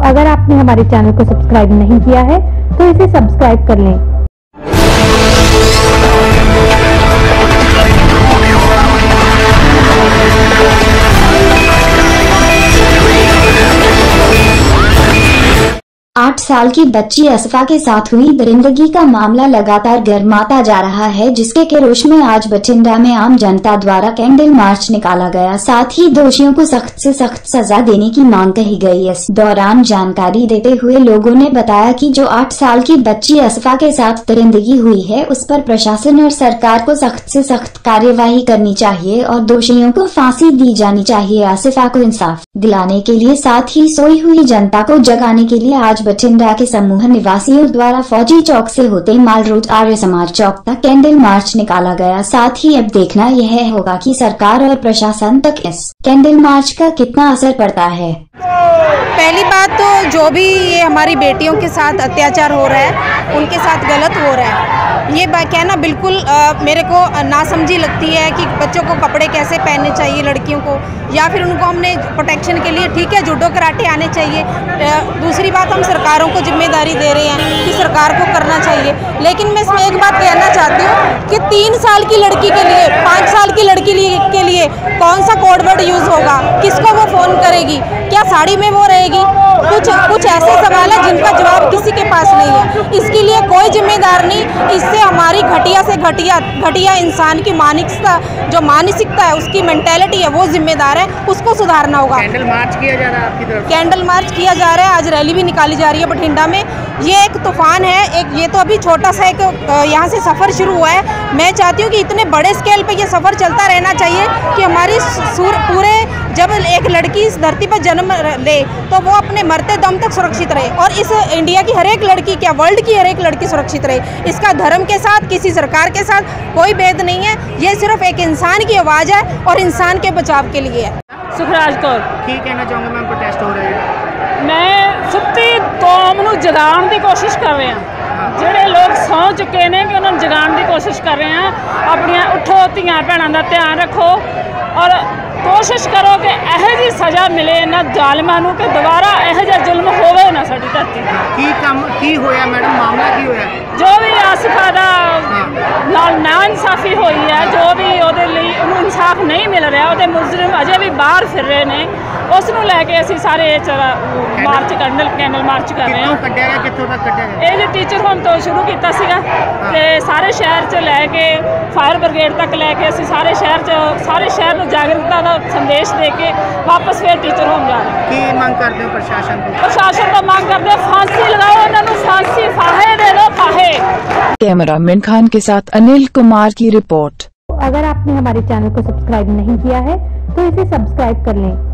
अगर आपने हमारे चैनल को सब्सक्राइब नहीं किया है तो इसे सब्सक्राइब कर लें। आठ साल की बच्ची आसिफा के साथ हुई दरिंदगी का मामला लगातार गर्माता जा रहा है, जिसके केरोश में आज बठिंडा में आम जनता द्वारा कैंडल मार्च निकाला गया। साथ ही दोषियों को सख्त से सख्त सजा देने की मांग कही गई। इस दौरान जानकारी देते हुए लोगों ने बताया कि जो 8 साल की बच्ची आसिफा के साथ दरिंदगी हुई है, उस पर प्रशासन और सरकार को सख्त से सख्त कार्यवाही करनी चाहिए और दोषियों को फांसी दी जानी चाहिए। आसिफा को इंसाफ दिलाने के लिए, साथ ही सोई हुई जनता को जगाने के लिए आज बठिंडा के समूह निवासियों द्वारा फौजी चौक से होते माल रोड आर्य समाज चौक तक कैंडल मार्च निकाला गया। साथ ही अब देखना यह होगा कि सरकार और प्रशासन तक इस कैंडल मार्च का कितना असर पड़ता है। पहली बात तो जो भी ये हमारी बेटियों के साथ अत्याचार हो रहा है, उनके साथ गलत हो रहा है, ये कहना बिल्कुल मेरे को नासमझी लगती है कि बच्चों को कपड़े कैसे पहनने चाहिए लड़कियों को, या फिर उनको हमने प्रोटेक्शन के लिए ठीक है जूडो कराटे आने चाहिए। दूसरी बात, हम सरकारों को जिम्मेदारी दे रहे हैं कि सरकार को करना चाहिए, लेकिन मैं इसमें एक बात कहना चाहती हूँ कि 3 साल की लड़की के लिए, 5 साल की लड़की के लिए कौन सा कोड वर्ड यूज़ होगा, किसको वो फ़ोन करेगी, क्या साड़ी में वो रहेगी, कुछ ऐसे सवाल है जिनका जवाब किसी के पास नहीं है। इसके लिए कोई जिम्मेदार नहीं, इससे हमारी घटिया से घटिया इंसान की मानसिकता है, उसकी मेंटेलिटी है, वो जिम्मेदार है, उसको सुधारना होगा। कैंडल मार्च किया जा रहा है आपकी तरफ? कैंडल मार्च किया जा रहा है, आज रैली भी निकाली जा रही है बठिंडा में। ये एक तूफान है, ये तो अभी छोटा सा एक यहाँ से सफ़र शुरू हुआ है। मैं चाहती हूँ कि इतने बड़े स्केल पे ये सफ़र चलता रहना चाहिए कि हमारी पूरे, जब एक लड़की इस धरती पर जन्म ले तो वो अपने मरते दम तक सुरक्षित रहे, और इस इंडिया की हर एक लड़की, क्या वर्ल्ड की हर एक लड़की सुरक्षित रहे। इसका धर्म के साथ, किसी सरकार के साथ कोई भेद नहीं है, ये सिर्फ एक इंसान की आवाज़ है और इंसान के बचाव के लिए है। सुखराज कौर की कहना चाहूँगा मैम, प्रोटेस्ट हो रहे हैं? मैं सुत्ती कौम ਨੂੰ जगाने की कोशिश कर रहे हैं। ਜਿਹੜੇ लोग सौ चुके हैं कि उन्होंने जगाने की कोशिश कर रहे हैं। अपनियां उठो, धीआं भैणां दा ध्यान रखो और कोशिश करो कि ਇਹੋ ਜਿਹੀ सज़ा मिले इन्हां ਜ਼ਾलिमां ਨੂੰ कि दोबारा ਇਹੋ ਜਿਹਾ जुल्म होवे ना साडी धरती ते। की होया मैडम, मामला की होया? जो भी आसिफा दा ना इंसाफी हुई है, जो भी ਉਹਦੇ ਲਈ ਉਹਨੂੰ इंसाफ नहीं मिल रहा, ਉਹਦੇ मुजरिम अजे भी बाहर फिर रहे हैं, उस ਨੂੰ ਲੈ ਕੇ ਅਸੀਂ ਸਾਰੇ मार्च कैंडल मार्च कर रहे हैं। ਕੱਢਿਆ ਗਿਆ, ਕਿੱਥੋਂ ਤੱਕ ਕੱਢਿਆ ਗਿਆ? ਇਹ टीचर होम तो शुरू किया सीगा ते सारे शहर च लैके फायर ब्रिगेड तक लैके असीं सारे शहर ਨੂੰ जागरूकता का संदेश दे के वापस फिर टीचर होम जा रहे हैं। की मांग करते हो प्रशासन को? प्रशासन को मांग करते हैं फांसी लगाओ, उन्होंने फांसी, फाहे दे दो, फाहे। कैमरामैन खान के साथ अनिल कुमार की रिपोर्ट। अगर आपने हमारे चैनल को सब्सक्राइब नहीं किया है तो इसे सब्सक्राइब कर लें।